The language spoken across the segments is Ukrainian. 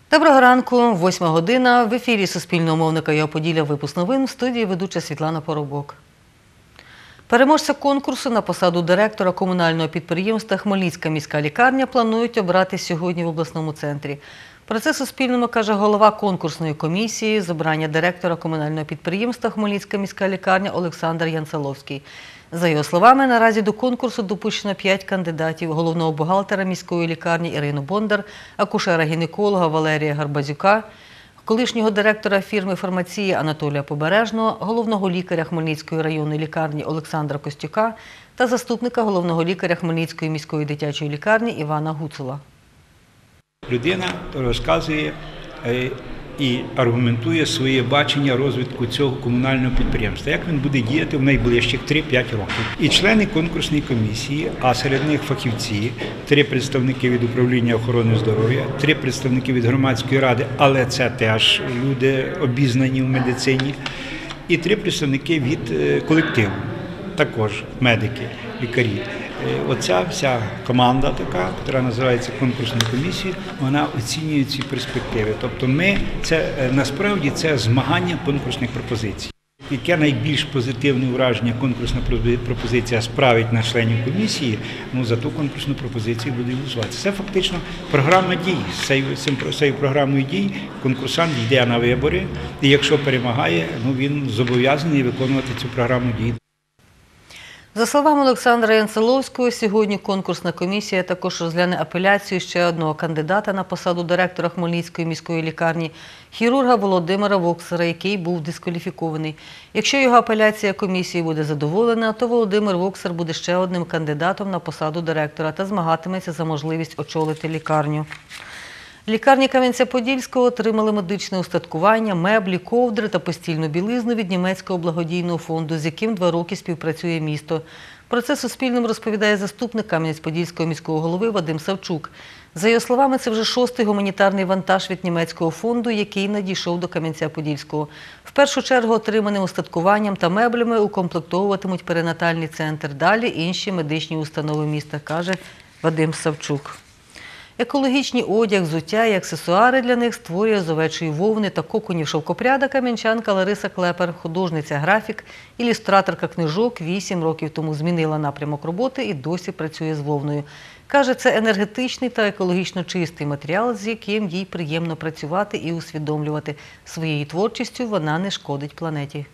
Доброго ранку, 8 година. В ефірі Суспільного мовника «Я Поділля» випуск новин, в студії ведуча Світлана Поробок. Переможця конкурсу на посаду директора комунального підприємства «Хмельницька міська лікарня» планують обрати сьогодні в обласному центрі. Про це Суспільному каже голова конкурсної комісії з обрання директора комунального підприємства «Хмельницька міська лікарня» Олександр Янцеловський. За його словами, наразі до конкурсу допущено 5 кандидатів – головного бухгалтера міської лікарні Ірину Бондар, акушера-гінеколога Валерія Гарбазюка, колишнього директора фірми фармації Анатолія Побережного, головного лікаря Хмельницької районної лікарні Олександра Костюка та заступника головного лікаря Хмельницької міської дитячої лікарні Івана Гуцула. Людина розказує і аргументує своє бачення розвитку цього комунального підприємства, як він буде діяти в найближчих 3-5 років. І члени конкурсної комісії, а серед них фахівці, 3 представники від управління охорони здоров'я, 3 представники від громадської ради, але це теж люди обізнані в медицині, і 3 представники від колективу, також медики, лікарі. Оця вся команда така, яка називається конкурсною комісією, вона оцінює ці перспективи. Тобто насправді це змагання конкурсних пропозицій. Яке найбільш позитивне враження конкурсна пропозиція справить на членів комісії, за ту конкурсну пропозицію буде голосуватися. Це фактично програма дій. З цією програмою дій конкурсант йде на вибори, і якщо перемагає, він зобов'язаний виконувати цю програму дій. За словами Олександра Янцеловського, сьогодні конкурсна комісія також розгляне апеляцію ще одного кандидата на посаду директора Хмельницької міської лікарні – хірурга Володимира Воксера, який був дискваліфікований. Якщо його апеляція комісії буде задоволена, то Володимир Воксер буде ще одним кандидатом на посаду директора та змагатиметься за можливість очолити лікарню. Лікарні Кам'янця-Подільського отримали медичне устаткування, меблі, ковдри та постільну білизну від німецького благодійного фонду, з яким 2 роки співпрацює місто. Про це Суспільному розповідає заступник Кам'янець-Подільського міського голови Вадим Савчук. За його словами, це вже 6-й гуманітарний вантаж від німецького фонду, який надійшов до Кам'янця-Подільського. В першу чергу отриманим устаткуванням та меблями укомплектовуватимуть перинатальний центр, далі інші медичні установи міста, каже Вадим Савчук. Екологічні одяг, взуття і аксесуари для них створює з овечої вовни та коконів шовкопряда кам'янчанка Лариса Клепер, художниця-графік, ілюстраторка книжок, 8 років тому змінила напрямок роботи і досі працює з вовною. Каже, це енергетичний та екологічно чистий матеріал, з яким їй приємно працювати і усвідомлювати. Своєю творчістю вона не шкодить планеті.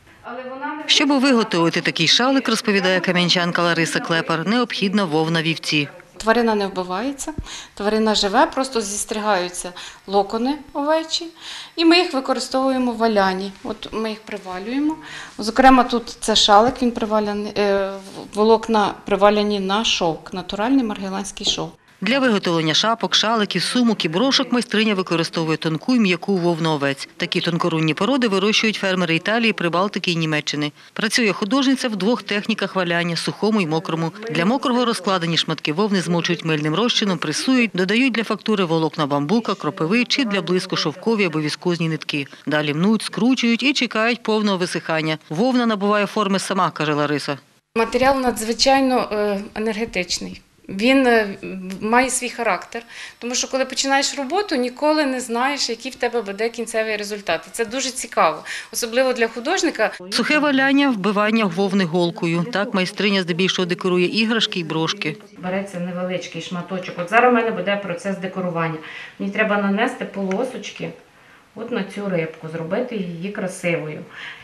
Щоб виготовити такий шалик, розповідає кам'янчанка Лариса Клепер, необхідна вовна вівці. Тварина не вбивається, тварина живе, просто зістригаються локони овечі, і ми їх використовуємо в валянні. От ми їх привалюємо. Зокрема, тут це шалик, він приваляний, волокна приваляні на шовк, натуральний маргеланський шовк. Для виготовлення шапок, шаликів, сумок і брошок майстриня використовує тонку і м'яку вовну овець. Такі тонкорунні породи вирощують фермери Італії, Прибалтики і Німеччини. Працює художниця в 2 техніках валяння – сухому і мокрому. Для мокрого розкладені шматки вовни змочують мильним розчином, пресують, додають для фактури волокна бамбука, кропиви чи для блиску шовкові або віскозні нитки. Далі мнуть, скручують і чекають повного висихання. Вовна набуває форми сама, каже Лариса. Матеріал надзвичайно енергетичний. Він має свій характер, тому що коли починаєш роботу, ніколи не знаєш, який в тебе буде кінцевий результат. І це дуже цікаво, особливо для художника. Сухе валяння – вбивання вовни голкою. Так майстриня здебільшого декорує іграшки і брошки. Береться невеличкий шматочок. От зараз у мене буде процес декорування. Мені треба нанести полосочки от на цю рибку, зробити її красивою.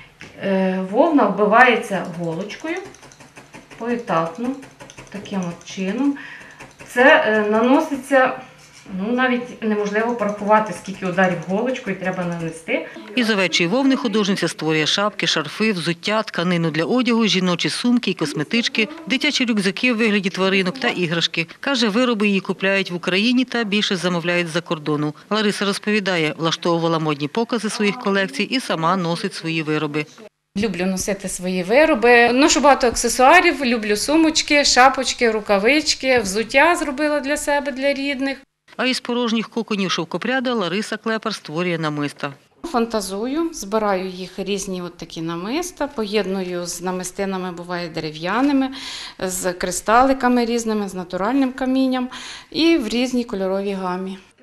Вовна вбивається голочкою поетапно. Таким от чином. Це наноситься, навіть неможливо порахувати, скільки ударів голочкою треба нанести. Із овечої вовни художниця створює шапки, шарфи, взуття, тканину для одягу, жіночі сумки і косметички, дитячі рюкзаки в вигляді тваринок та іграшки. Каже, вироби її купляють в Україні та більше замовляють з-за кордону. Лариса розповідає, влаштовувала модні покази своїх колекцій і сама носить свої вироби. Люблю носити свої вироби, ношу багато аксесуарів, люблю сумочки, шапочки, рукавички, взуття зробила для себе, для рідних. А із порожніх коконів шовкопряда Лариса Клепер створює намиста. Фантазую, збираю їх різні от такі намиста, поєдную з намистинами, буває дерев'яними, з кристаликами різними, з натуральним камінням і в різній кольоровій гамі.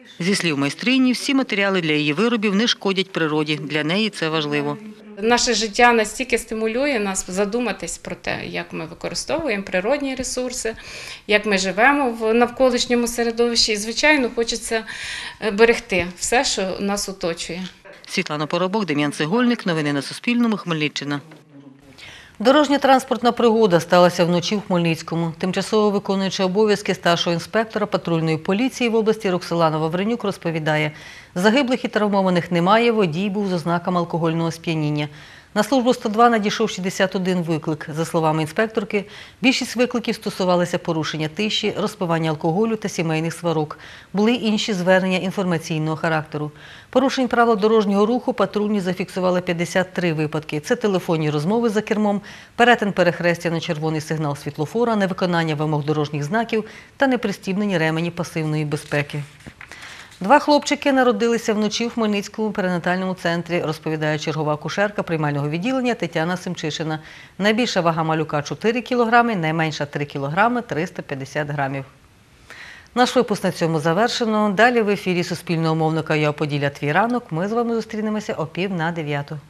Зі слів майстрині, всі матеріали для її виробів не шкодять природі. Для неї це важливо. Наше життя настільки стимулює нас задуматись про те, як ми використовуємо природні ресурси, як ми живемо в навколишньому середовищі. І, звичайно, хочеться берегти все, що нас оточує. Світлана Поробок, Дем'ян Цегольник. Новини на Суспільному. Хмельниччина. Дорожня транспортна пригода сталася вночі в Хмельницькому. Тимчасово виконуючи обов'язки старшого інспектора патрульної поліції в області Роксолана Вавренюк розповідає, загиблих і травмованих немає, водій був з ознаками алкогольного сп'яніння. На службу 102 надійшов 61 виклик. За словами інспекторки, більшість викликів стосувалися порушення тиші, розпивання алкоголю та сімейних сварок. Були й інші звернення інформаційного характеру. Порушень правил дорожнього руху патрульні зафіксували 53 випадки. Це телефонні розмови за кермом, перетин перехрестя на червоний сигнал світлофора, невиконання вимог дорожніх знаків та непристібнені ремені пасивної безпеки. 2 хлопчики народилися вночі в Хмельницькому перинатальному центрі, розповідає чергова акушерка приймального відділення Тетяна Семчишина. Найбільша вага малюка – 4 кілограми, найменша – 3 кілограми 350 грамів. Наш випуск на цьому завершено. Далі в ефірі Суспільного мовника «Я Поділля. Твій ранок». Ми з вами зустрінемося о 8:30.